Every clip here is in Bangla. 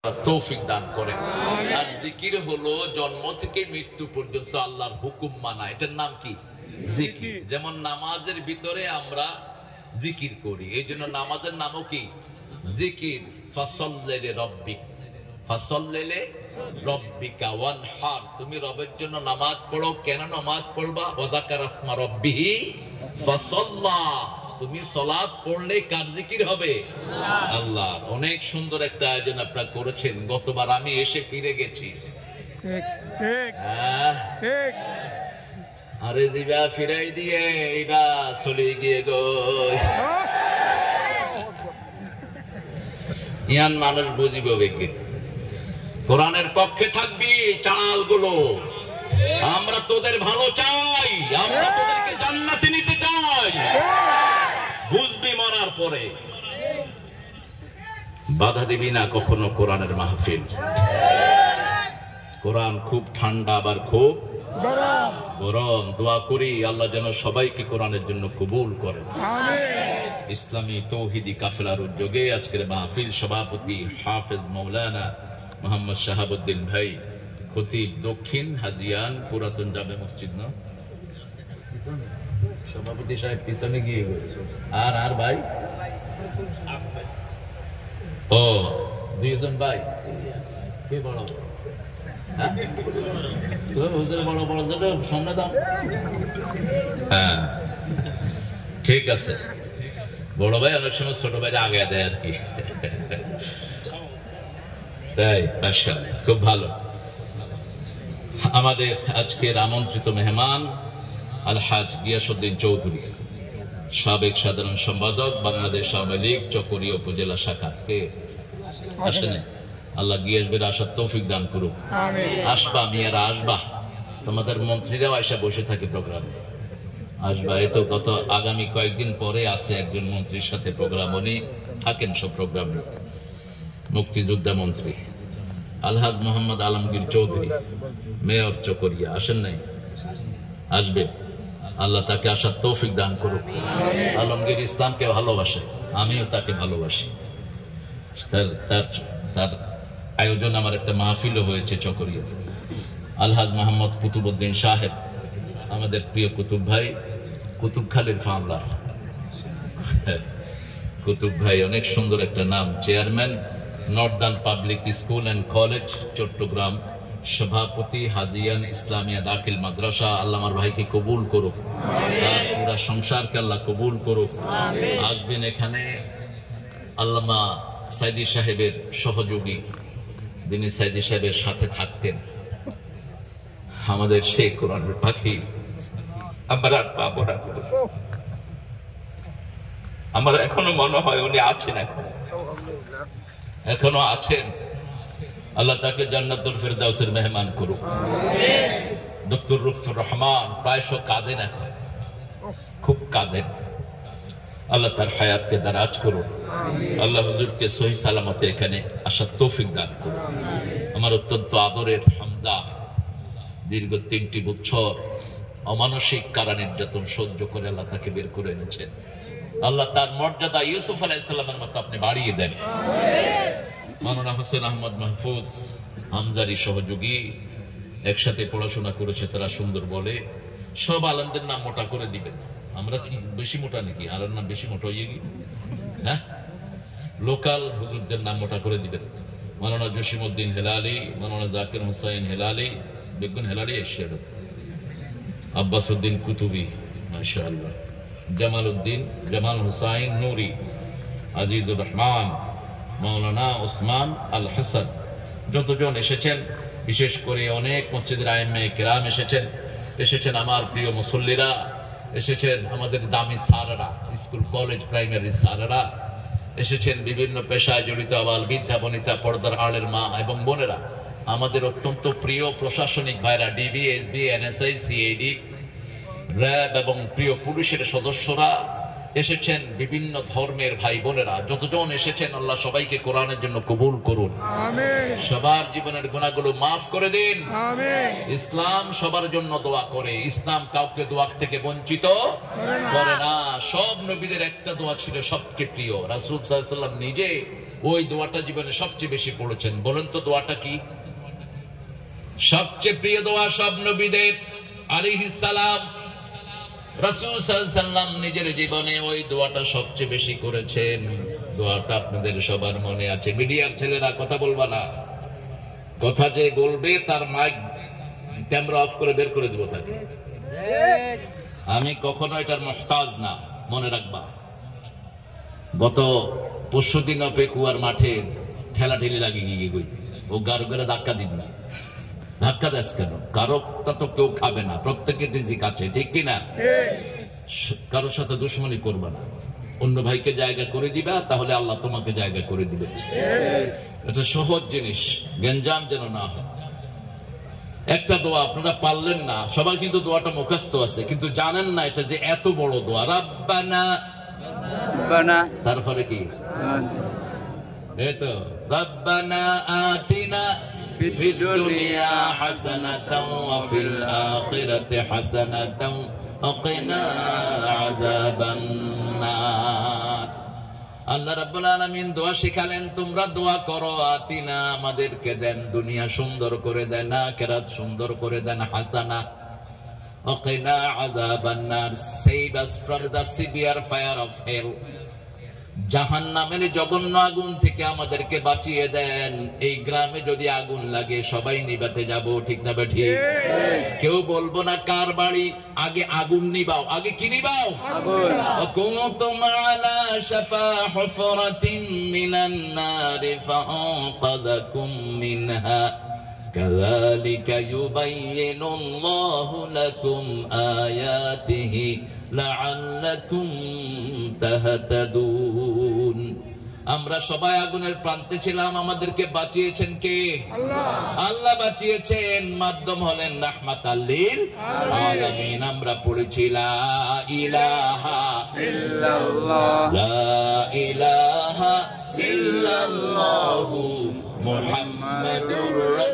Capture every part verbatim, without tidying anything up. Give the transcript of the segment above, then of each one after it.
তৌফিক দান করেন। আর জিকির হলো জন্ম থেকে মৃত্যু পর্যন্ত আল্লাহর হুকুম মানা, এটার নাম কি? জিকির। যেমন নামাজের ভিতরে আমরা জিকির করি, এই জন্য নামাজের নামও কি? জিকির। ফাসাল্লি রাব্বিক, ফাসাল্লি রাব্বিকা ওয়ানহার, তুমি রবের জন্য নামাজ পড়ো। কেন নামাজ পড়বা? ওয়াযাকারা ইসমা রাব্বিহি ফাসাল্লা, তুমি সালাত পড়লে কার জিকির হবে? আল্লাহর। অনেক সুন্দর একটা আয়োজন আপনারা করেছেন। গতবার আমি এসে ফিরে গেছি। ঠিক ঠিক ঠিক। আরে জিবা ফিরাই দিয়ে এইবা চলে গিয়ে গো, ইয়ান মানুষ বুঝিব বেকে। কোরআনের পক্ষে থাকবি চাল গুলো, আমরা তোদের ভালো চাই, আমরা তোদেরকে জান্নাতে নিতে চাই। বুঝবি মরার পরে। বাধা দিবি না কখনো কোরআনের মাহফিল। কোরআন খুব ঠান্ডা আবার খুব গরম গরম। দোয়া করি আল্লাহ যেন সবাইকে কোরআনের জন্য কবুল করেন। ইসলামী তৌহিদি কাফেলার উদ্যোগে আজকের মাহফিল সভাপতি হাফেজ মৌলানা মোহাম্মদ শাহাবুদ্দিন ভাই, খতিব দক্ষিণ হাজিয়ান পুরাতন জামে মসজিদ। না সভাপতি সাহেব পিছনে গিয়ে আর আর ভাই ও দুইজন ভাই কে বড়? হ্যাঁ বড় বড় সামনে দাও। হ্যাঁ ঠিক আছে, বড় ভাই অনেক সময় ছোট ভাইরা আগে দেয় আর কি। তাই মাশাআল্লাহ, খুব ভালো। আমাদের আজকের আমন্ত্রিত মেহমান আলহাজ গিয়াসউদ্দিন চৌধুরী, সাবেক সাধারণ সম্পাদক বাংলাদেশ আওয়ামী লীগ চকরিয়া উপজেলা শাখা। কে আসেন? আল্লাহ গিয়াসবের আসার তৌফিক দান করুক। আসবা মেয়েরা, আসবা। তোমাদের মন্ত্রীরাও আয়সা বসে থাকে প্রোগ্রামে, আসবা। এ তো গত আগামী কয়েকদিন পরে আছে একজন মন্ত্রীর সাথে প্রোগ্রাম, উনি থাকেন সব প্রোগ্রামে। মুক্তিযোদ্ধা মন্ত্রী আলহাজ মোহাম্মদ আলমগীর চৌধুরী, মেয়র চকরিয়া, আসেন নাই? আসবে। আল্লাহ তাকে আসার তৌফিক দান করুক। আলমগীর ইসলামকে ভালোবাসে, আমিও তাকে ভালোবাসি। তার তার আয়োজন আমার একটা মাহফিলও হয়েছে চকরিয়াতে। আলহাজ মোহাম্মদ কুতুবউদ্দিন সাহেব, আমাদের প্রিয় কুতুব ভাই, কুতুবখালীর ফাউন্ডার কুতুব ভাই, অনেক সুন্দর একটা নাম। Chairman northern public school and college Chattogram, সভাপতি হাজিয়ান ইসলামিয়া দাখিল মাদ্রাসা। আল্লাহ আমার ভাইকে কবুল করুক, তার পুরা সংসারকে আল্লাহ কবুল করুক। আসবেন এখানে আল্লামা সাইদি সাহেবের সহযোগী, যিনি সাইদি সাহেবের সাথে থাকতেন, আমাদের সেই কোরআনের পাখি। আমরা পাবো না, আমার এখনো মনে হয় উনি আছেন, এখন এখনো আছেন। আল্লাহ তাকে জান্নাতুল ফেরদাউসের মেহমান করুক। ডক্টর লুৎফর রহমান প্রায়শ কাঁদেন, এখন খুব কাঁদেন। আল্লাহ তার হায়াতকে দারাজ করুন। আল্লাহ হুজুরকে সহি সালামতে এখানে আসার তৌফিক দান করুন। আমার অত্যন্ত আদরের হামজা দীর্ঘ তিনটি বছর অমানসিক কারা নির্যাতন সহ্য করে আল্লাহ তাকে বের করে এনেছেন। আল্লাহ তার মর্যাদা ইউসুফ আলাইহিস সালামের মতো আপনি বাড়িয়ে দেন। মাওলানা হোসেন আহমদ মাহফুজ হামজারি সহযোগী, একসাথে পড়াশোনা করেছে তারা, সুন্দর বলে। সব আলেমদের নাম মোটা করে দিবেন। আমরা কি বেশি মোটা নাকি? আর নাম বেশি মোটা হয়ে গিয়ে, হ্যাঁ, লোকাল হুজুরদের নাম মোটা করে দিবেন। মাওলানা জসিমউদ্দিন হেলালি, মাওলানা জাকির হোসেন হেলালি, বেগুন হেলালি এশিয়ার, আব্বাস উদ্দিন কুতুবি, মাশাআল্লাহ, জামাল উদ্দিন, জামাল হুসাইন নুরি, আজিজুর রহমান, মাওলানা ওসমান আল হাসান, যতজন এসেছেন, বিশেষ করে অনেক মসজিদের আইম্মে কেরাম এসেছেন, এসেছেন আমার প্রিয় মুসল্লিরা, এসেছেন আমাদের দামি সারারা, স্কুল কলেজ প্রাইমারি সারারা, এসেছেন বিভিন্ন পেশায় জড়িত আবাল বৃদ্ধা বনিতা, পর্দার আড়ের মা এবং বোনেরা, আমাদের অত্যন্ত প্রিয় প্রশাসনিক ভাইরা, DB, SB, NSI, CID, RAB এবং প্রিয় পুলিশের সদস্যরা এসেছেন, বিভিন্ন ধর্মের ভাই বোনেরা, যতজন এসেছেন আল্লাহ সবাইকে কোরআনের জন্য কবুল করুন। সবার জীবনের গুনাহগুলো মাফ করে দিন। ইসলাম সবার জন্য দোয়া করে, ইসলাম কাউকে দোয়া থেকে বঞ্চিত করে না। সব নবীদের একটা দোয়া ছিল সবচেয়ে প্রিয়, রাসূল সাল্লাল্লাহু আলাইহি ওয়াসাল্লাম নিজে ওই দোয়াটা জীবনে সবচেয়ে বেশি পড়েছেন। বলেন তো দোয়াটা কি? সবচেয়ে প্রিয় দোয়া সব নবীদের আলাইহিস সালাম। রাসূল সাল্লাল্লাহু আলাইহি ওয়াসাল্লাম নিজের জীবনে ওই দোয়াটা সবচেয়ে বেশি করেছেন। দোয়াটা আপনাদের সবার মনে আছে। মিডিয়ার ছেলেরা কথা বলবা না, কথা যে বলবে তার মাইক ক্যামেরা অফ করে বের করে দিব তাকে। আমি কখনো এটার মুহতাজ না, মনে রাখবা। গত পরশু দিন পেকুয়ার মাঠে ঠেলা ঠেলি লাগে গিয়ে গই, ও গারো করে ধাক্কা দিদি। ধাক্কা দেস কেন? কারোটা তো কেউ খাবে না, প্রত্যেকের রিজিক আছে, ঠিক কিনা? কারোর সাথে দুশ্মনী করবে না, অন্য ভাইকে জায়গা করে দিবা, তাহলে আল্লাহ তোমাকে জায়গা করে দিবে। এটা সহজ জিনিস, গেঞ্জাম যেন না হয়। একটা দোয়া আপনারা পারলেন না, সবাই কিন্তু দোয়াটা মুখস্থ আছে, কিন্তু জানেন না এটা যে এত বড় দোয়া। রাব্বানা, তারপরে কি? এই তো রাব্বানা আতিনা ফিদ দুনিয়া হাসানাতাও ওয়া ফিল আখিরাতি হাসানাতাও ওয়া কিনা আযাবান নার। আল্লাহ রাব্বুল আলামিন দোয়া শিখালেন, তোমরা দোয়া করো, আতিনা আমাদেরকে দেন, দুনিয়া সুন্দর করে দেন, আখিরাত সুন্দর করে দেন, হাসানা ওয়া কিনা আযাবান নার, save us from the severe fire of hell, জাহান্নামের জঘন্য আগুন থেকে আমাদেরকে বাঁচিয়ে দেন। এই গ্রামে যদি আগুন লাগে সবাই নিভাতে যাব, ঠিক না বেঠি? কেউ বলবো না কার বাড়ি, আগে আগুন নিবাও, আগে কি নিবাও? কুনতুম আলা শাফা হুফরাতিন মিনান নার ফাআনকাযাকুম মিনহা কাযালিকা ইউবাইয়িনুল্লাহু লাকুম আয়াতিহি লাআল্লাকুম তাহতাদুন। আমরা সবাই আগুনের প্রান্তে ছিলাম, আমাদেরকে বাঁচিয়েছেন কে? আল্লাহ। আল্লাহ বাঁচিয়েছেন, মাধ্যম হলেন রাহমাতাল লিল আলামিন। আমরা পড়েছি লা ইলাহা ইল্লাল্লাহ, লা ইলাহা ইল্লাল্লাহু মুহাম্মাদুর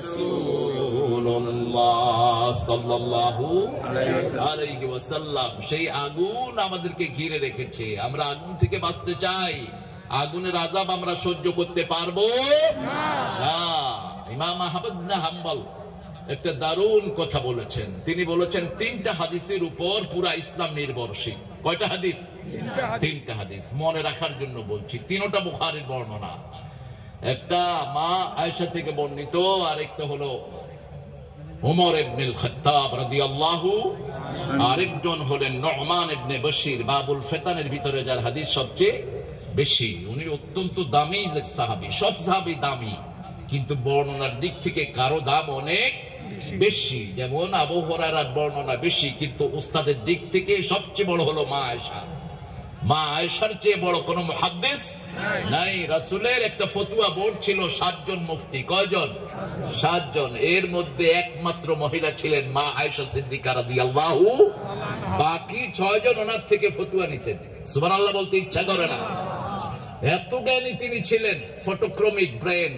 রাসূলুল্লাহ সাল্লাল্লাহু আলাইহি ওয়াসাল্লাম। সেই আগুন আমাদেরকে ঘিরে রেখেছে, আমরা আগুন থেকে বাঁচতে চাই। আগুনের আযাব আমরা সহ্য করতে পারবো না। ইমাম আহমদ বিন হাম্বল একটা দারুণ কথা বলেছেন। তিনি বলেছেন তিনটা হাদিসের উপর পুরা ইসলাম নির্ভরশীল। কয়টা হাদিস? তিনটা হাদিস। মনে রাখার জন্য বলছি, তিনটা বুখারীর বর্ণনা। একটা মা আয়েশা থেকে বর্ণিত, আর একটা হলো ওমর ইবনুল খাত্তাব রাদিয়াল্লাহু, আরেকজন হলেন নুমান ইবনে বশির, বাবুল ফিতানের ভিতরে যার হাদিস সবচেয়ে বেশি। উনি অত্যন্ত দামি সাহাবী, সব সাহাবী দামি, কিন্তু বর্ণনার দিক থেকে কারো দাম অনেক বেশি। যেমন আবু হুরায়রার বর্ণনা বেশি, কিন্তু উস্তাদের দিক থেকে সবচেয়ে বড় হলো মা আয়েশা। মা আয়েশার চেয়ে বড় কোন মুহাদ্দিস নাই। রাসূলের একটা ফতোয়া বোর্ড ছিল, সাতজন মুফতি। কয়জন? সাতজন। এর মধ্যে একমাত্র মহিলা ছিলেন মা আয়েশা সিদ্দিকা রাদিয়াল্লাহু, বাকি ছয়জন ওনার থেকে ফতোয়া নিতেন। সুবহানাল্লাহ বলতে ইচ্ছা করে না, এত জ্ঞানী তিনি ছিলেন। Photographic brain,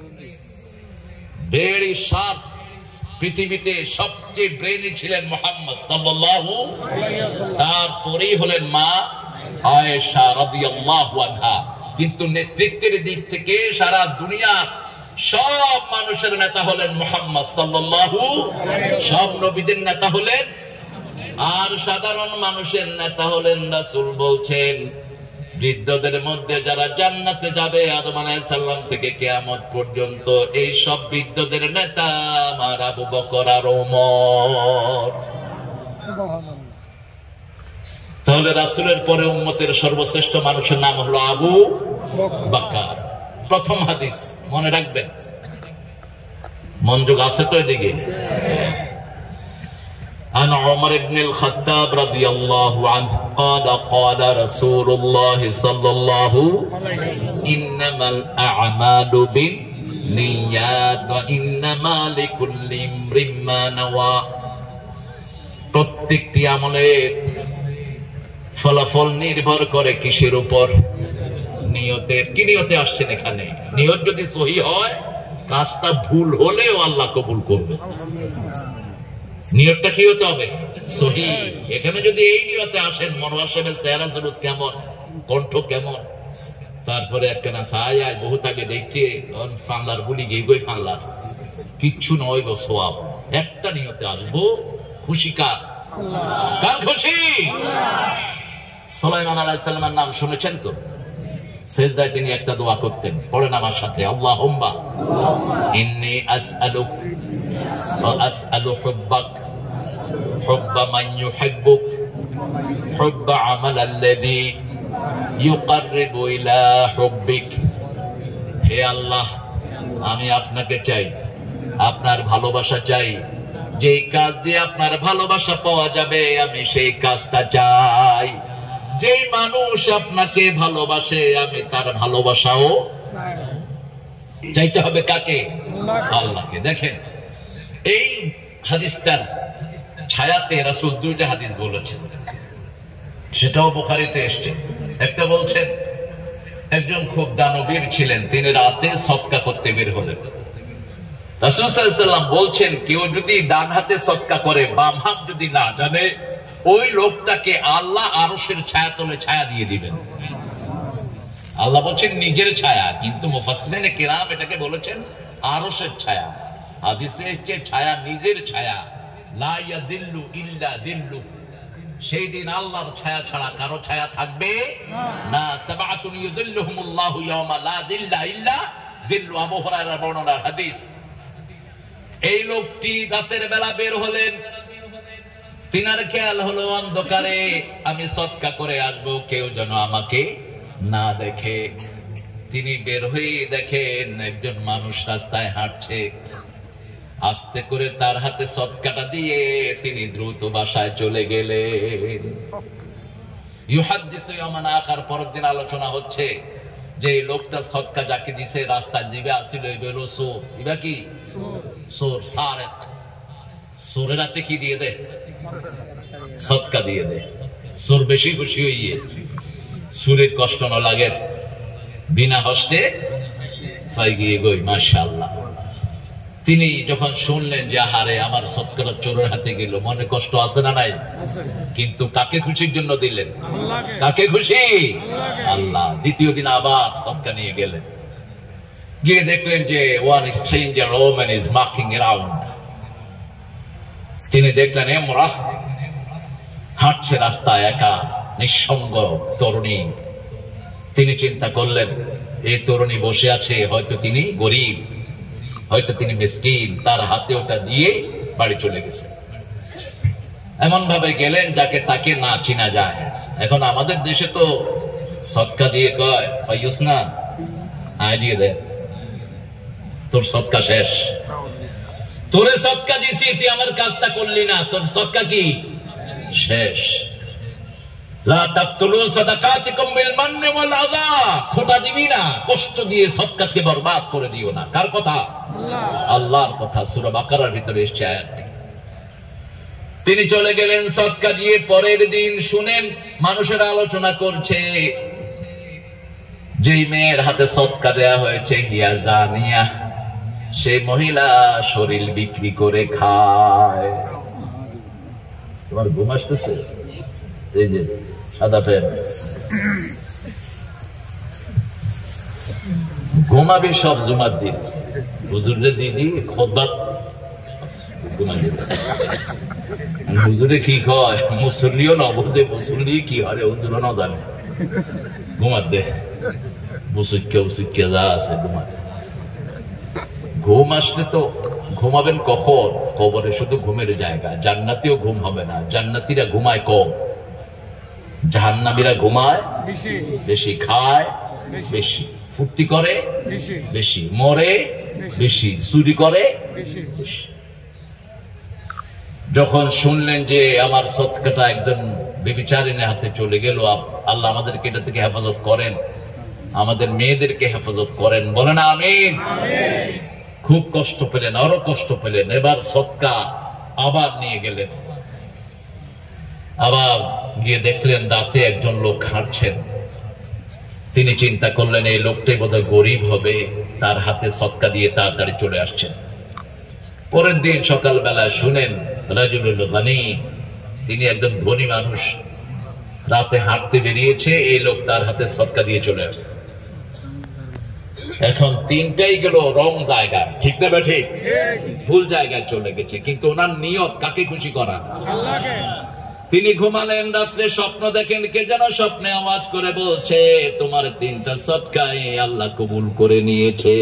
very sharp. পৃথিবীতে সবচেয়ে ব্রেনি ছিলেন মুহাম্মদ সাল্লাল্লাহু আলাইহি ওয়াসাল্লাম, তারপরেই হলেন মা আয়েশা রাদিয়াল্লাহু আনহা। কিন্তু নেতৃত্বের দিক থেকে সারা দুনিয়ার সব মানুষের নেতা হলেন মুহাম্মদ সাল্লাল্লাহু আলাইহি ওয়াসাল্লাম, সব নবীদের নেতা হলেন, আর সাধারণ মানুষের নেতা হলেন রাসূল। বলছেন বৃদ্ধদের মধ্যে যারা জান্নাতে যাবে আদম আলাইহিস সালাম থেকে কিয়ামত পর্যন্ত, এই সব বৃদ্ধদের নেতা আমার আবু বকর আর ওমর। সুবহানাল্লাহ। তাহলে রাসূলের পরে উম্মতের সর্বশ্রেষ্ঠ মানুষের নাম হলো আবু বকর। প্রথম হাদিস মনে রাখবেন, মনোযোগ আছে তো এদিকে। عن عمر بن الخطاب رضي الله عنه قال قال رسول الله صلى الله عليه وسلم إنما الأعمال بالنيات وإنما لكل امرئ ما نوى। প্রত্যেকটি আমলের ফলাফল নির্ভর করে কিসের উপর? নিয়তের। কি নিয়তে আসছেন এখানে? নিয়ত যদি সহি হয়, কাজটা ভুল হলেও আল্লাহ কবুল করবে। নিয়তটা কি হতে হবে? সহি। এখানে যদি এই নিয়তে আসেন, মনোয়ার সাহেবের চেহারা সুরত কেমন, কণ্ঠ কেমন, তারপরে একখানা ছায় বহুত আগে দেখে ফানলার বলি গিয়ে গই ফানলার কিচ্ছু নয় গো সোয়াব, একটা নিয়তে আসবো, খুশি কার? কার খুশি? সুলাইমান আলাইহিস সালামের নাম শুনেছেন তো? সেজদায় তিনি একটা দোয়া করতেন, পড়েন আমার সাথে, আল্লাহুম্মা ইন্নী আসআলুক ওয়া আসআলু হুব্বাক হুব্বা মান ইউহিব্বুক হুব্বা আমালাল্লাযী ইউকাররিবু ইলা হুব্বিক। হে আল্লাহ, আমি আপনাকে চাই, আপনার ভালোবাসা চাই, যে কাজ দিয়ে আপনার ভালোবাসা পাওয়া যাবে আমি সেই কাজটা চাই। যে মানুষ আপনাকে ভালোবাসে আমি তার ভালোবাসাও চাইতে হবে। কাকে? আল্লাহকে। দেখেন এই হাদিসটার ছায়াতে রাসূল দুইটা হাদিস বলেছেন, সেটাও বুখারীতে এসেছে। একটা বলছেন একজন খুব দানবীর ছিলেন, তিনি রাতে সদকা করতে বের হলেন। রাসূল সাল্লাল্লাহু আলাইহি ওয়াসাল্লাম বলছেন কেউ যদি ডান হাতে সদকা করে বাম হাত যদি না জানে ওই লোকটাকে আল্লাহ আরশের ছায়া তলে ছায়া দিয়ে দিবেন। আল্লাহ বলছেন নিজের ছায়া, কিন্তু মুফাসসিরিনে কিরাম এটাকে বলেছেন আরশের ছায়া। হাদিসে এসেছে ছায়া নিজের ছায়া, লা ইয়াযিল্লু ইল্লা যিল্লু। সেই দিন আল্লাহর ছায়া ছাড়া কারো ছায়া থাকবে না। সাবআতুন ইউযিল্লুহুমুল্লাহু ইয়াওমা লা যিল্লা ইল্লা যিল্লু, আবু হুরায়রার বর্ণনার হাদিস। এই লোকটি রাতের বেলা বের হলেন, তিনার খেয়াল হলো অন্ধকারে আমি সদকা করে আসবো, কেউ যেন আমাকে না দেখে। তিনি বের হয়ে দেখেন একজন মানুষ রাস্তায় হাঁটছে, আস্তে করে তার হাতে সদকাটা দিয়ে তিনি দ্রুত বাসায় চলে গেলেন। ইউহাদ্দিসু ইয়াওমান আখার, পরের দিন আলোচনা হচ্ছে যে লোকটা সদকা যাকে দিছে রাস্তায় দিবে আসিল এগুলো সোর, এবার কি সোর, সারেক। সোরের হাতে কি দিয়ে দেয়? সদকা দিয়ে দেয়। সোর বেশি খুশি হইয়ে সুরের কষ্ট না লাগে, বিনা হস্তে পাই গিয়ে গই মাশাআল্লাহ। তিনি যখন শুনলেন যে হারে আমার সদকাটা চোরের হাতে গেল, মনে কষ্ট আছে না নাই? কিন্তু কাকে খুশির জন্য দিলেন? কাকে খুশি? আল্লাহ। দ্বিতীয় দিন আবার সদকা নিয়ে গেলেন, গিয়ে দেখলেন যে one stranger woman is marking around. তিনি দেখলেন এমরা হাঁটছে রাস্তায় একা, নিঃসঙ্গ তরুণী। তিনি চিন্তা করলেন এই তরুণী বসে আছে, হয়তো তিনি গরিব, হয়তো তিনি মিসকিন, তার হাতে ওটা দিয়ে বাড়ি চলে গেছে। এমন ভাবে গেলেন যাকে তাকে না চিনা যায়। এখন আমাদের দেশে তো সদকা দিয়ে কয় পাইস না, আয় দিয়ে দে, তোর সদকা শেষ, তোরে সদকা দিছি, তুই আমার কাজটা করলি না, তোর সদকা কি শেষ। লা তাকতুলু সাদাকাতিকুম বিল মান্নি ওয়াল আযা, খোটা দিবি না, কষ্ট দিয়ে সদকাকে বরবাদ করে দিও না। কার কথা? আল্লাহর কথা। সূরা বাকারার ভিতরে এসেছে আয়াতটি। তিনি চলে গেলেন সদকা দিয়ে। পরের দিন শুনেন মানুষের আলোচনা করছে যেই মেয়ের হাতে সদকা দেয়া হয়েছে হিয়া জানিয়া, সেই মহিলা শরীর বিক্রি করে খায়। তোমার ঘুম আসতেছে? এই যে সাদা প্যান্ট, ঘুমাবি সব জুমার দিন। হুজুরে দিদি খোদবা হুজুরে কি কয়, মুসল্লিও না বোঝে, মুসল্লি কি হারে হুজুরও না জানে। ঘুমার দে, বুসুক্কে উসুক্কে যা আছে ঘুমার। ঘুম আসলে তো ঘুমাবেন কখন? কবরে শুধু ঘুমের জায়গা। জান্নাতিও ঘুম হবে না, জান্নাতিরা ঘুমায় কম, জাহান্নামীরা ঘুমায় বেশি, খায় বেশি, ফুর্তি করে বেশি, মরে বেশি, চুরি করে বেশি। যখন শুনলেন যে আমার সদকাটা একজন ব্যভিচারিণীর হাতে চলে গেল, আল্লাহ আমাদেরকে এটা থেকে হেফাজত করেন, আমাদের মেয়েদেরকে হেফাজত করেন, বলেন আমিন। খুব কষ্ট পেলেন, আরো কষ্ট পেলেন। এবার সদকা আবার নিয়ে গেলেন, আবার গিয়ে দেখলেন রাতে একজন লোক হাঁটছেন। তিনি চিন্তা করলেন এই লোকটাই বোধহয় গরিব হবে, তার হাতে সদকা দিয়ে তাড়াতাড়ি চলে আসছেন। পরের দিন সকালবেলায় শুনেন রাজুলুল গানি, তিনি একজন ধনী মানুষ, রাতে হাঁটতে বেরিয়েছে, এই লোক তার হাতে সদকা দিয়ে চলে আসছে। এখন তিনটাই গেল রং জায়গা, ঠিক না ঠিক? ভুল জায়গায় চলে গেছে। কিন্তু ওনার নিয়ত কাকে খুশি করা? তিনি ঘুমালেন, রাত্রে স্বপ্ন দেখেন কে যেন স্বপ্নে আওয়াজ করে বলছে, তোমার তিনটা সদকায়ে আল্লাহ কবুল করে নিয়েছে।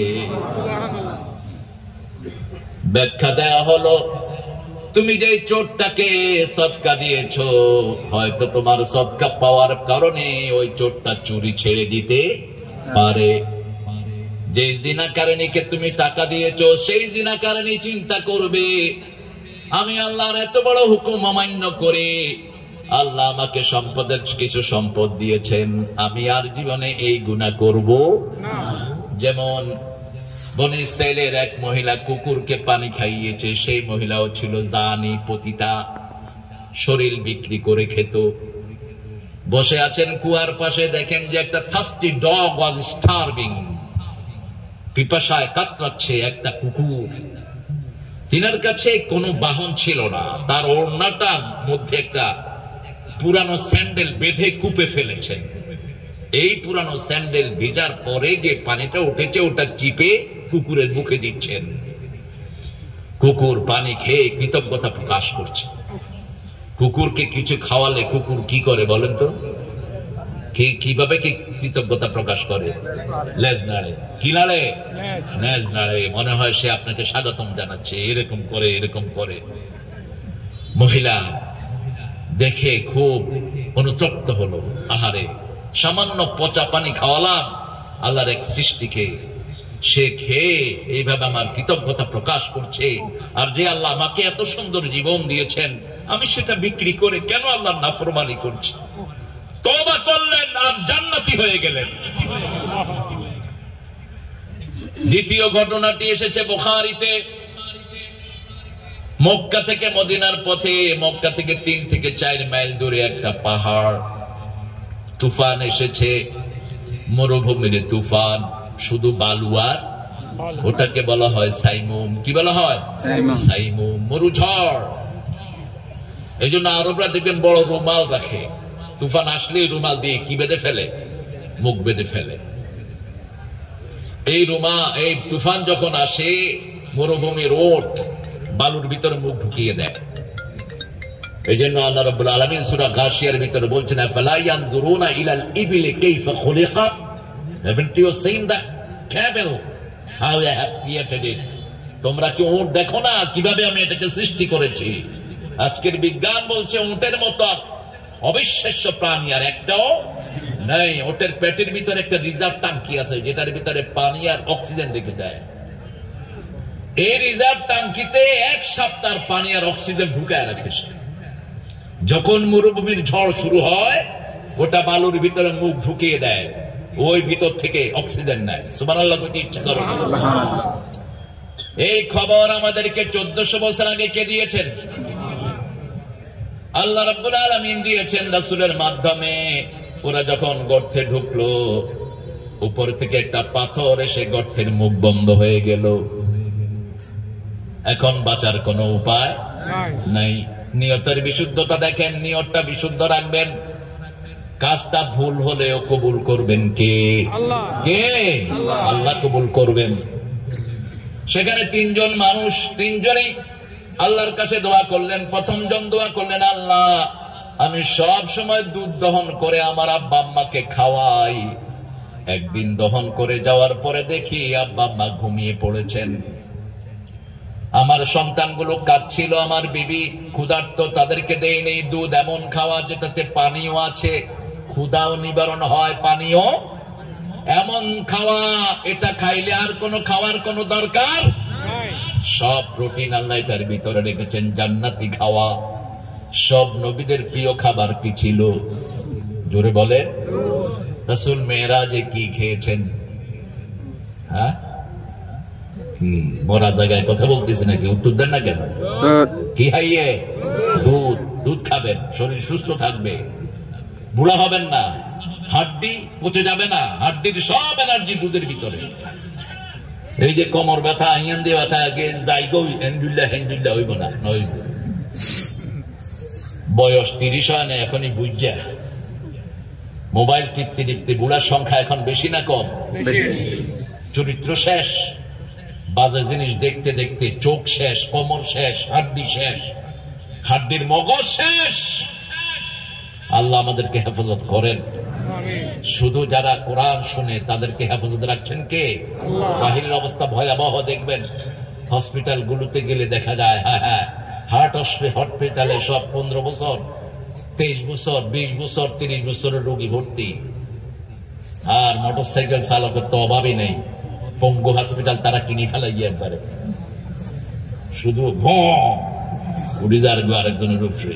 ব্যাখ্যা দেয়া হলো, তুমি যে চোরটাকে সদকা দিয়েছো, হয়তো তোমার সদকা পাওয়ার কারণে ওই চোরটা চুরি ছেড়ে দিতে পারে। যে জিনাকারিনীকে তুমি টাকা দিয়েছো, সেই জিনাকারিনী চিন্তা করবে, আমি আল্লাহর এত বড় হুকুম অমান্য করে আল্লাহ আমাকে সম্পদের কিছু সম্পদ দিয়েছেন, আমি আর জীবনে এই গুনাহ করব না। যেমন বনি ইসরাইলের এক মহিলা কুকুরকে পানি খাইয়েছে, সেই মহিলাও ছিল জানি, পতিতা, শরীর বিক্রি করে খেত। বসে আছেন কুয়ার পাশে, দেখেন যে একটা থার্স্টি ডগ ওয়াজ স্টারভিং, পিপাসায় কাতরাচ্ছে একটা কুকুর। তিনার কাছে কোনো বাহন ছিল না, তার ওড়নাটার মধ্যে একটা পুরানো স্যান্ডেল বেঁধে কূপে ফেলেছেন। এই পুরানো স্যান্ডেল ভেজার পরে যে পানিটা উঠেছে ওটা চিপে কুকুরের মুখে দিচ্ছেন। কুকুর পানি খেয়ে কৃতজ্ঞতা প্রকাশ করছে। কুকুরকে কিছু খাওয়ালে কুকুর কি করে বলেন তো? কিভাবে কি কৃতজ্ঞতা প্রকাশ করে? লেজ নাড়ে। কি নাড়ে? লেজ নাড়ে। মনে হয় সে আপনাকে স্বাগতম জানাচ্ছে, এরকম করে এরকম করে। মহিলা দেখে খুব অনুতপ্ত হলো, আহারে, সামান্য পচা পানি খাওয়ালাম আল্লাহর এক সৃষ্টিকে, সে খেয়ে এইভাবে আমার কৃতজ্ঞতা প্রকাশ করছে। আর যে আল্লাহ আমাকে এত সুন্দর জীবন দিয়েছেন, আমি সেটা বিক্রি করে কেন আল্লাহর নাফরমানি করছি? তওবা করলেন আর জান্নাতি হয়ে গেলেন। দ্বিতীয় ঘটনাটি এসেছে বুখারীতে। মক্কা থেকে মদিনার পথে, মক্কা থেকে তিন থেকে চার মাইল দূরে একটা পাহাড়, তুফান এসেছে, মরুভূমির তুফান, শুধু বালু আর, ওটাকে বলা হয় সাইমুম। কি বলা হয়? সাইমুম, মরুঝড়। এই জন্য আরবরা দেখবেন বড় রুমাল রাখে, তুফান আসলে রুমাল দিয়ে কি বেঁধে ফেলে? মুখ বেঁধে ফেলে। এই রুমা এই তুফান যখন আসে, মরুভূমির ওট বালুর ভিতরে মুখ ঢুকিয়ে দেয়। এই জন্য আল্লাহ রাব্বুল আলামিন সূরা গাশিয়ার ভিতরে বলছেন, আফালা ইয়ানজুরুনা ইলাল ইবিলি কাইফা খুলিকাত, haven't you seen the camel how I have created it? তোমরা কি উট দেখো না কিভাবে আমি এটাকে সৃষ্টি করেছি? আজকের বিজ্ঞান বলছে উটের মতো অবিশ্বাস্য প্রাণী আর একটাও নাই। ওটের পেটের ভিতরে একটা রিজার্ভ ট্যাঙ্কি আছে, যেটার ভিতরে পানি আর অক্সিজেন রেখে দেয়। এই রিজার্ভ ট্যাঙ্কিতে এক সপ্তাহ পানি আর অক্সিজেন ঢুকায় রাখে। যখন মরুভূমির ঝড় শুরু হয়, ওটা বালুর ভিতরে মুখ ঢুকিয়ে দেয়, ওই ভিতর থেকে অক্সিজেন নেয়। সুবহানাল্লাহ কইতে ইচ্ছা করে। এই খবর আমাদেরকে চোদ্দশো বছর আগে কে দিয়েছেন? আল্লাহ রাব্বুল আলামিন দিয়েছেন রাসূলের মাধ্যমে। ওরা যখন গর্তে ঢুকলো, উপর থেকে একটা পাথর এসে গর্তের মুখ বন্ধ হয়ে গেল। এখন বাঁচার কোনো উপায় নাই। নিয়তের বিশুদ্ধতা দেখেন, নিয়তটা বিশুদ্ধ রাখবেন। কাজটা ভুল হলেও কবুল করবেন কে? কে? আল্লাহ কবুল করবেন। সেখানে তিনজন মানুষ, তিনজনেই আল্লাহর কাছে দোয়া করলেন। প্রথম জন দোয়া করলেন, আল্লাহ আমি সব সময় দুধ দহন করে আমার আব্বা আম্মাকে খাওয়াই, একদিন দহন করে যাওয়ার পরে দেখি আব্বা আম্মা ঘুমিয়ে পড়েছেন। আমার সন্তানগুলো কাঁদছিল, আমার বিবি ক্ষুধার্ত, তাদেরকে দেই নেই দুধ। এমন খাওয়া যেটাতে পানিও আছে, ক্ষুধাও নিবারণ হয়, পানিও এমন খাওয়া, এটা খাইলে আর কোনো খাওয়ার কোনো দরকার। সব প্রোটিন আল্লাহ এটার ভিতরে রেখেছেন, জান্নাতি খাওয়া। সব নবীদের প্রিয় খাবার কি ছিল? জোরে বলেন। রাসূল মেরাজে কি খেয়েছেন? হ্যাঁ, কি মরা জায়গায় কথা বলতেছে নাকি? উত্তর দেন না কেন? কি খাইয়ে? দুধ। দুধ খাবেন, শরীর সুস্থ থাকবে, বুড়া হবেন না, হাড্ডি পচে যাবে না। হাড্ডির সব এনার্জি দুধের ভিতরে। এই যে কোমর ব্যথা, ইয়ান্দি ব্যথা, গেজ দাইগো হেন্ডুল্লা হেন্ডুল্লা হইব না। বয়স তিরিশ হয় না এখনই বুঝা। মোবাইল টিপতে টিপতে বুড়ার সংখ্যা এখন বেশি না কম? চরিত্র শেষ, বাজে জিনিস দেখতে দেখতে চোখ শেষ, কোমর শেষ, হাড্ডি শেষ, হাড্ডির মগজ শেষ। আল্লাহ আমাদেরকে হেফাজত করেন। শুধু যারা কোরআন শুনে তাদেরকে হেফাজত রাখছেন কে? বাহিরের অবস্থা ভয়াবহ। দেখবেন হসপিটাল গুলোতে গেলে দেখা যায়, হ্যাঁ হ্যাঁ হার্ট হসপিটালে সব পনেরো বছর, তেইশ বছর, বিশ বছর, তিরিশ বছরের রোগী ভর্তি। আর মোটর সাইকেল চালকের তো অভাবই নেই। পঙ্গু হসপিটাল তারা কিনে ফেলাই একবারে, শুধু উড়ি যার গো আরেকজনের উপরে।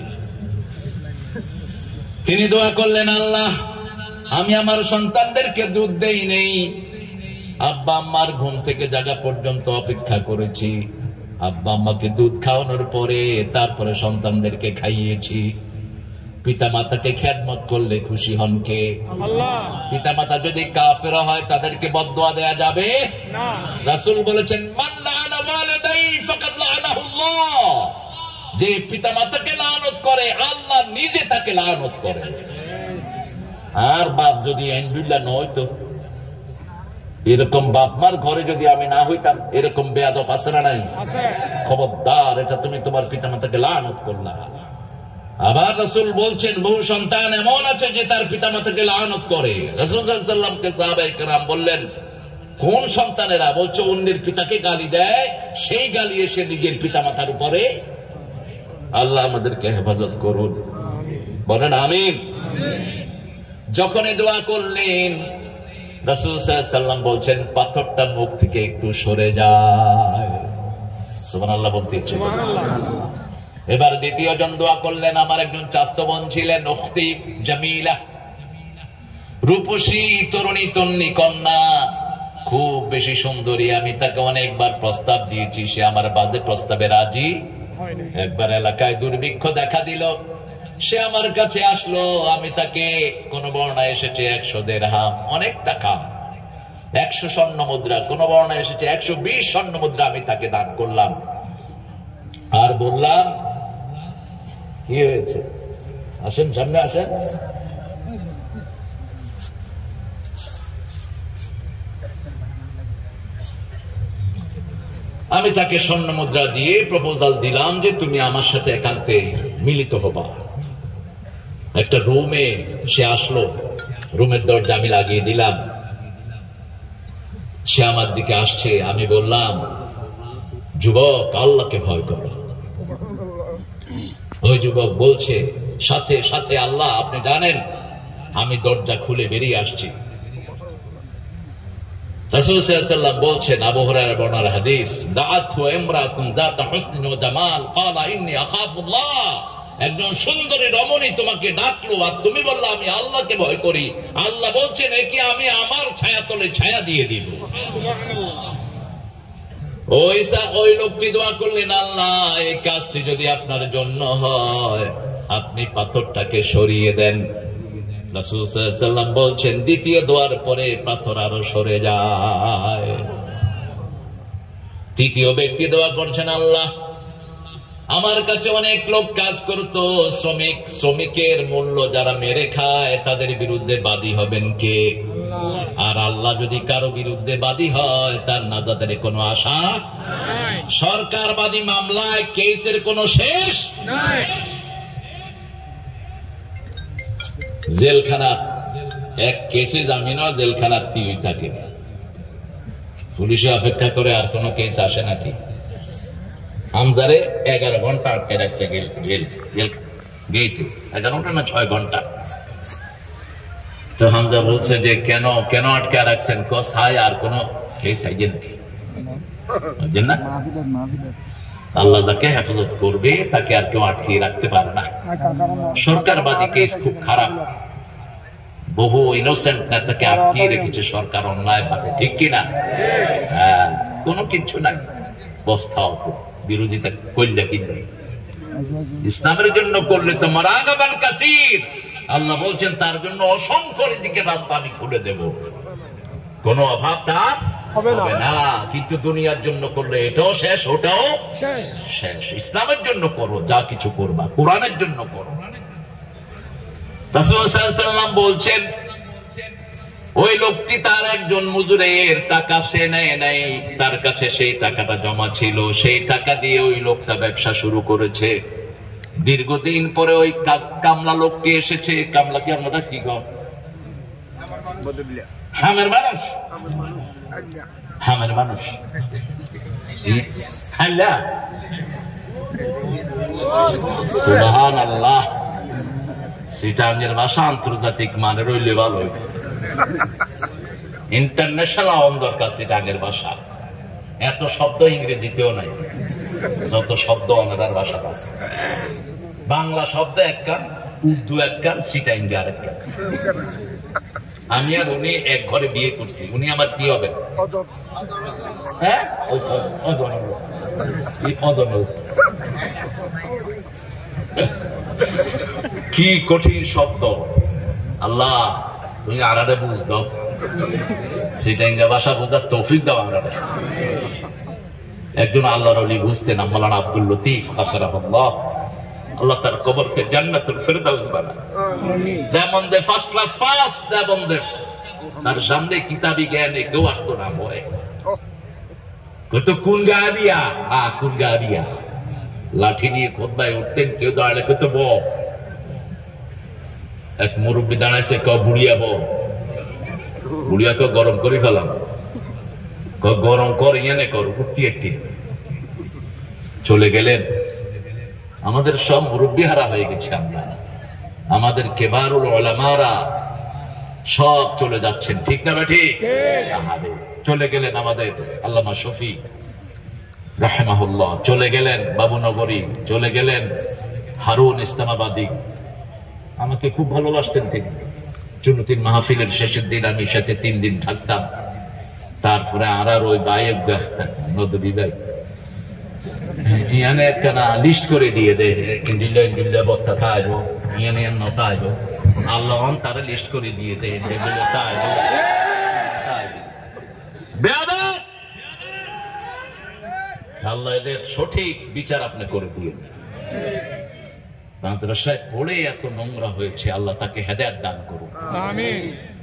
তিনি দোয়া করলেন, আল্লাহ আমি আমার সন্তানদেরকে দুধ দেই নেই, আব্বা আম্মার ঘুম থেকে জাগা পর্যন্ত অপেক্ষা করেছি, আব্বা আম্মাকে দুধ খাওয়ানোর পরে তারপরে সন্তানদেরকে খাইয়েছি। পিতা মাতাকে খেদমত করলে খুশি হন কে? আল্লাহ। পিতা মাতা যদি কাফের হয় তাদেরকে বদদুয়া দেয়া যাবে না। রাসূল বলেছেন, মান লাআনা ওয়ালিদাই ফাকাদ লাআনাহুল্লাহ, যে পিতা মাতাকে লানত করে আল্লাহ নিজে তাকে লানত করে। আর বাপ যদি আলহামদুলিল্লাহ নয় তো, এরকম বাপ মার ঘরে যদি আমি না হইতাম, এরকম বেয়াদব আছে না নাই? খবরদার, এটা তুমি তোমার পিতা মাতাকে লানত করলা। আবার রাসূল বলছেন, বহু সন্তান এমন আছে যে তার পিতা মাতাকে লানত করে। রাসূল সাল্লাল্লাহু আলাইহি ওয়াসাল্লামকে সাহাবায়ে কেরাম বললেন, কোন সন্তানেরা? বলছে, অন্যের পিতাকে গালি দেয়, সেই গালি এসে নিজের পিতা মাতার উপরে। আল্লাহ আমাদেরকে হেফাজত করুন, বলেন আমিন। যখনই দোয়া করলেন রাসূল সাল্লাল্লাহু আলাইহি ওয়াসাল্লাম বলছেন, পাথরটা মুখ থেকে একটু সরে যায়। সুবহানাল্লাহ বলতে ইচ্ছে করে। এবার দ্বিতীয় জন দোয়া করলেন, আমার একজন চাস্তো বোন ছিলেন, উখতি জামিলা, রূপসী তরুণী তন্নি কন্যা, খুব বেশি সুন্দরী। আমি তাকে অনেকবার প্রস্তাব দিয়েছি, সে আমার বাজে প্রস্তাবে রাজি। একবার এলাকায় দুর্ভিক্ষ দেখা দিল, সে আমার কাছে আসলো। আমি তাকে, কোন বর্ণায় এসেছে একশো দিরহাম, অনেক টাকা, একশো স্বর্ণ মুদ্রা, কোন বর্ণায় এসেছে একশো বিশ স্বর্ণ মুদ্রা, আমি তাকে দান করলাম। আর বললাম, কি হয়েছে, আসেন সামনে আসেন। আমি তাকে স্বর্ণ মুদ্রা দিয়ে প্রপোজাল দিলাম যে তুমি আমার সাথে একান্তে মিলিত হবা। একটা রুমে সে আসলো, রুমের দরজা আমি লাগিয়ে দিলাম। সে আমার দিকে আসছে, আমি বললাম, যুবক আল্লাহকে ভয় করো। ওই যুবক বলছে, সাথে সাথে আল্লাহ, আপনি জানেন আমি দরজা খুলে বেরিয়ে আসছি। রাসূল সাল্লাল্লাহু আলাইহি ওয়াসাল্লাম বলছেন, আবু হুরায়রা বর্ণনা হাদিস, দাআতু ইমরাতুন যাত হুসনিন ওয়া জামাল ক্বালা ইন্নী আখাফুল্লাহ, একজন সুন্দরী রমণী তোমাকে ডাকলো আর তুমি বললা আমি আল্লাহকে ভয় করি। আল্লাহ বলছেন, একে আমি আমার ছায়াতলে ছায়া দিয়ে দিব। ওইসা ওই লোকটি দোয়া করলেন, আল্লাহ এই কাজটি যদি আপনার জন্য হয় আপনি পাথরটাকে সরিয়ে দেন। রাসূল সাল্লাল্লাহু আলাইহি ওয়াসাল্লাম বলছেন, দ্বিতীয় দোয়ার পরে পাথর আরো সরে যায়। তৃতীয় ব্যক্তি দোয়া করছেন, আল্লাহ আমার কাছে অনেক লোক কাজ করতো, শ্রমিক, শ্রমিকের মূল্য যারা মেরে খায় তাদের বিরুদ্ধে বাদী হবেন কে? আর আল্লাহ যদি কারো বিরুদ্ধে বাদী হয় তার নাজাতের কোনো আশা নাই। সরকারবাদী মামলায় কেসের কোনো শেষ নাই। জেলখানা এক কেসে জামিন হয়, জেলখানার তিউই থাকে, পুলিশে অপেক্ষা করে, আর কোনো কেস আসে নাকি? হামজারে এগারো ঘন্টা আটকে রাখতে গেল গেইটে, এগারো ঘন্টা না ছয় ঘন্টা। তো হামজা বলছে যে কেন কেন আটকে রাখছেন? কসাই আর কোন কেস আইজে নাকি? না, আল্লাহ যাকে হেফাজত করবে তাকে আর কেউ আটকিয়ে রাখতে পারে না। সরকারবাদী কেস খুব খারাপ, বহু ইনোসেন্ট নেতাকে আটকিয়ে রেখেছে সরকার অন্যায় ভাবে, ঠিক কিনা? হ্যাঁ, কোনো কিছু নাই, বস্তাও বিরোধিতা করলে কি নাই, ইসলামের জন্য করলে তো মারাগাবান কাসির। আল্লাহ বলছেন তার জন্য অসংখ্য রিজিকের রাস্তা আমি খুলে দেব, কোনো অভাব তার হবে না। কিন্তু দুনিয়ার জন্য করলে এটাও শেষ, ওটাও শেষ। ইসলামের জন্য করো, যা কিছু করবা কোরআনের জন্য করো। রাসূল সাল্লাল্লাহু আলাইহি ওয়াসাল্লাম বলছেন, ওই লোকটি তার একজন মজুরের টাকা সে নেয় নাই, তার কাছে সেই টাকাটা জমা ছিল, সেই টাকা দিয়ে ওই লোকটা ব্যবসা শুরু করেছে। দীর্ঘদিন পরে ওই কামলা লোকটি এসেছে। কামলা কি আমরা কি গো হামের মানুষ, হামের মানুষ আল্লাহ সুবহানাল্লাহ। সিটাঙ্গের ভাষা আন্তর্জাতিক মানের হইলে ভালো, ইন্টারন্যাশনাল হওয়ার দরকার সিটাঙ্গের ভাষা। এত শব্দ ইংরেজিতেও নাই যত শব্দ অনারার ভাষা আছে। বাংলা শব্দ এক কান, উর্দু এক কান, সিটাঙ্গে আর এক কান। আমি আর উনি এক ঘরে বিয়ে করছি। উনি আমার কি হবে? হ্যাঁ, কি কঠিন শব্দ। আল্লাহ তুমি আরারে বুঝ দাও, সিটাঙ্গা ভাষা বোঝার তৌফিক দাও আরারে। একজন আল্লাহর ওলি বুঝতেন, মাওলানা আব্দুল লতিফ কাফারাহুল্লাহ, আল্লাহ তার কবরকে জান্নাতুল ফেরদাউস বানায়। যেমন দে ফার্স্ট ক্লাস ফার্স্ট, যেমন দে তার সামনে কিতাবি জ্ঞানে কেউ আসতো না ভয়। কত কোন গাড়িয়া, হ্যাঁ কোন গাড়িয়া, লাঠি নিয়ে খোদবায় উঠতেন। কেউ দাঁড়ালে কত ব, এক মুরব্বী দাঁড়াইছে, ক বুড়িয়া ব, বুড়িয়া ক গরম করে ফেলাম, ক গরম কর ইয়ানে কর, উঠতি একটি চলে গেলেন। আমাদের সব মুরব্বী হারা হয়ে গেছে আমরা, আমাদের কেবারুল উলামারা সব চলে যাচ্ছেন, ঠিক না ঠিক? চলে গেলেন আমাদের আল্লামা শফি রাহিমাহুল্লাহ, চলে গেলেন বাবুনগরী, চলে গেলেন হারুন ইসলামাবাদী। আমাকে খুব ভালোবাসতেন তিনি। চুনতির মাহফিলের শেষের দিন আমি সাথে তিন দিন থাকতাম। তারপরে আর আর ওই গায়েব নদী ভাই ইয়ানে একখানা লিস্ট করে দিয়ে দে, ইন্ডিল্লা ইন্ডিল্লা বত্তা থাকবো, ইয়ানে নটা আসবো, আল্লাহ তারা লিস্ট করে দিয়ে দে, আল্লাহ এদের সঠিক বিচার আপনি করে দিয়ে। মাদ্রাসায় পড়ে এত নোংরা হয়েছে, আল্লাহ তাকে হেদায়েত দান করুন। আমিন।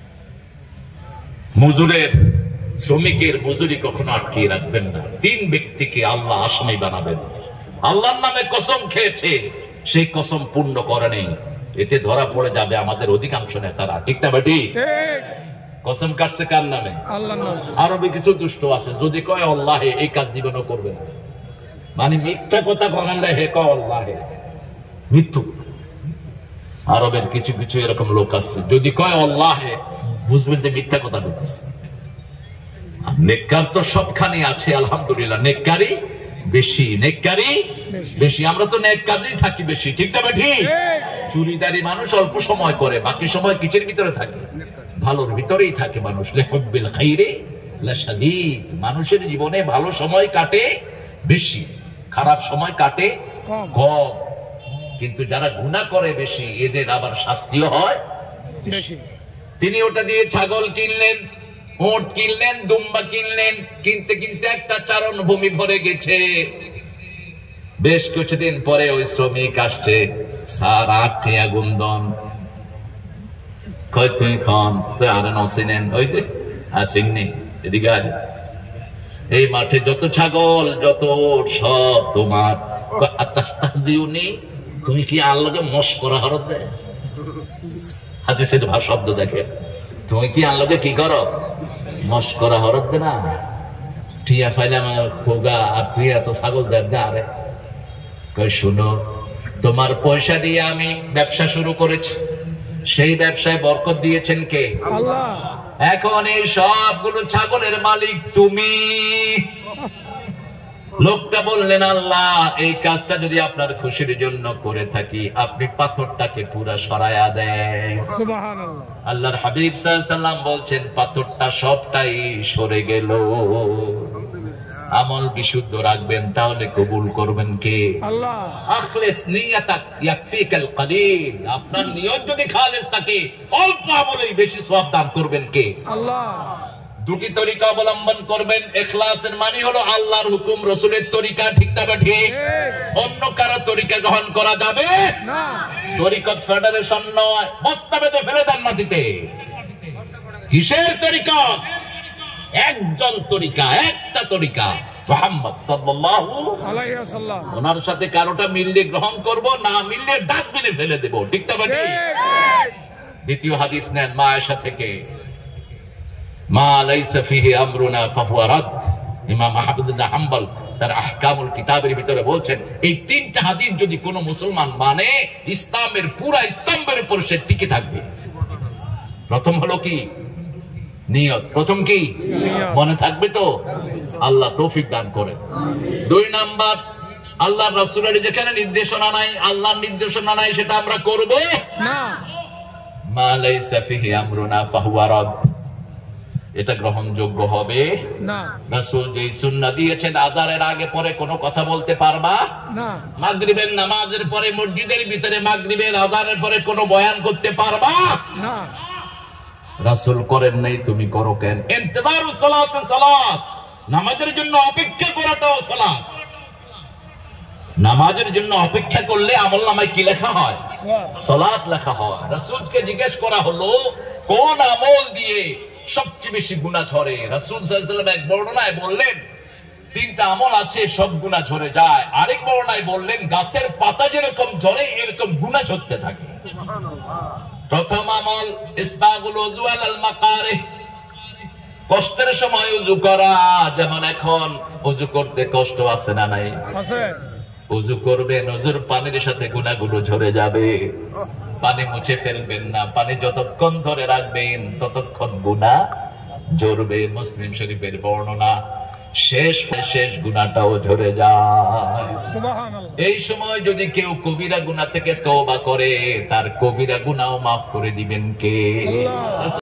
মজুরের শ্রমিকের মজুরি কখনো আটকিয়ে রাখবেন না। তিন ব্যক্তিকে আল্লাহ আসামি বানাবেন। আল্লাহর নামে কসম খেয়েছে, সেই কসম পূর্ণ করে নেই, এতে ধরা পড়ে যাবে আমাদের অধিকাংশ নেতারা, ঠিক না বেটি? কসম কাটছে কার নামে? আল্লাহর নামে। আরবে কিছু দুষ্ট আছে, যদি কয় আল্লাহে, এই কাজ জীবনও করবে না, মানে মিথ্যা কথা বলালে হে কয় আল্লাহে, মৃত্যু। আরবের কিছু কিছু এরকম লোক আছে, যদি কয় আল্লাহে বুঝবেন যে মিথ্যা কথা বলতেছে। নেককার তো সবখানে আছে আলহামদুলিল্লাহ, নেককারী বেশি, নেককারী বেশি। আমরা তো নেক কাজেই থাকি বেশি, ঠিক না ঠিক? চুরিদারি মানুষ অল্প সময় করে, বাকি সময় কিচের ভিতরে থাকে, ভালোর ভিতরেই থাকে মানুষ। লিহুব্বিল খাইরি লাশাদীদ, মানুষের জীবনে ভালো সময় কাটে বেশি, খারাপ সময় কাটে কম। কিন্তু যারা গুনাহ করে বেশি, এদের আবার শাস্তিও হয় বেশি। তিনি ওটা দিয়ে ছাগল কিনলেন, উট কিনলেন, দুম্বা কিনলেন, কিনতে কিনতে একটা চারণ ভূমি ভরে গেছে। বেশ কিছুদিন পরে ওই শ্রমিক আসছে, সার আঠিয়া গুন্দন কয় তুই খন তুই আর নসিনেন, ওই যে আসেননি এদিকে আজ, এই মাঠে যত ছাগল যত সব তোমার। আত্মাস্তাহদিউনি, তুমি কি আল্লাহকে মস্করা হরত দেয়? হাদিসের ভাষা শব্দ দেখে, তুমি কি আল্লাহকে কি করো? মস্করা হরত দে না, টিয়া ফাইলাম খোগা আর তুই এত ছাগল দেয় আরে। কই শুনো, তোমার পয়সা দিয়ে আমি ব্যবসা শুরু করেছি, সেই ব্যবসায় বরকত দিয়েছেন কে? আল্লাহ। এখন এই সবগুলো ছাগলের মালিক তুমি। লোকটা বললেন, আল্লাহ এই কাজটা যদি আপনার খুশির জন্য করে থাকি, আপনি পাথরটাকে পুরা সরায়া দেন। সুবহানাল্লাহ। আল্লাহর হাবিব সাল্লাল্লাহু আলাইহি ওয়াসাল্লাম বলছেন, পাথরটা সবটাই সরে গেল। আমল বিশুদ্ধ রাখবেন, তাহলে কবুল করবেন কে? আল্লাহ। আখলিস নিয়াতাক ইয়াকফিকাল কলিল, আপনার নিয়ত যদি খালেস থাকে, অল্প আমলেই বেশি সওয়াব দান করবেন কে? আল্লাহ। দুটি তরিকা অবলম্বন করবেন। ইখলাসের মানে হলো আল্লাহর হুকুম, রাসূলের তরিকা, ঠিক না ঠিক? অন্য কারো তরিকা গ্রহণ করা যাবে না। তরিকত ফেডারেশন নয়, বস্তা বেঁধে ফেলে দেন মাটিতে। কিসের তরিকত? একজন তরিকা, একটা তরিকা, মুহাম্মদ সাল্লাল্লাহু আলাইহি ওয়াসাল্লাম। ওনার সাথে কারোটা মিললে গ্রহণ করব, না মিললে দাঁত মেরে ফেলে দেব। ঠিক না ভাই? দ্বিতীয় হাদিস নেন মা আয়েশা থেকে, মা লাইসা ফিহি আমরুনা ফাহুয়া রাদ। ইমাম আহমদ ইবনে হাম্বল তার আহকামুল কিতাবের ভিতরে বলছেন, এই তিনটা হাদিস যদি কোনো মুসলমান মানে, ইসলামের পুরা স্তম্ভের উপর সে টিকে থাকবে। প্রথম হলো কি? নিয়ত। প্রথম কি? মনে থাকবে তো? আল্লাহ তৌফিক দান করেন। দুই নাম্বার, আল্লাহর রাসূলের যেখানে নির্দেশনা নাই, আল্লাহর নির্দেশনা নাই, সেটা আমরা করব না। মা লাইসা ফিহি আমরুনা ফাহুয়া রাদ, এটা গ্রহণযোগ্য হবে না। রাসূল যেই সুন্নাহ দিয়েছেন, আযানের আগে পরে কোনো কথা বলতে পারবা না। মাগরিবের নামাজের পরে মসজিদের ভিতরে মাগরিবের আযানের পরে কোনো বয়ান করতে পারবা না। রাসূল করেন নাই, তুমি করো কেন? ইন্তেজারু সালাতে সালাত, নামাজের জন্য অপেক্ষা করাটাও সালাত। নামাজের জন্য অপেক্ষা করলে আমলনামায় কি লেখা হয়? সালাত লেখা হয়। রাসূলকে জিজ্ঞেস করা হলো, কোন আমল দিয়ে সবচেয়ে বেশি গুনাহ ঝরে? রাসূল সাল্লাল্লাহু আলাইহি ওয়াসাল্লাম এক বর্ণনায় বললেন, তিনটা আমল আছে সব গুনাহ ঝরে যায়। আরেক বর্ণনায় বললেন, গাছের পাতা যেরকম ঝরে এরকম গুনাহ ঝরতে থাকে। প্রথম আমল ইসবাগুল ওযু আলাল মাকারিহ, কষ্টের সময় ওযু করা। যেমন এখন ওযু করতে কষ্ট আছে না নাই? আছে। ওযু করবেন, ওযুর পানির সাথে গুনাহগুলো ঝরে যাবে। পানি মুছে ফেলবেন না, পানি যতক্ষণ ধরে রাখবেন ততক্ষণ গুনাহ ঝরবে। মুসলিম শরীফের বর্ণনা, শেষ শেষ গুনাহটাও ঝরে যায়। সুবহানাল্লাহ। এই সময় যদি কেউ কবিরা গুনাহ থেকে তওবা করে, তার কবিরা গুনাহও মাফ করে দিবেন কে? আল্লাহ।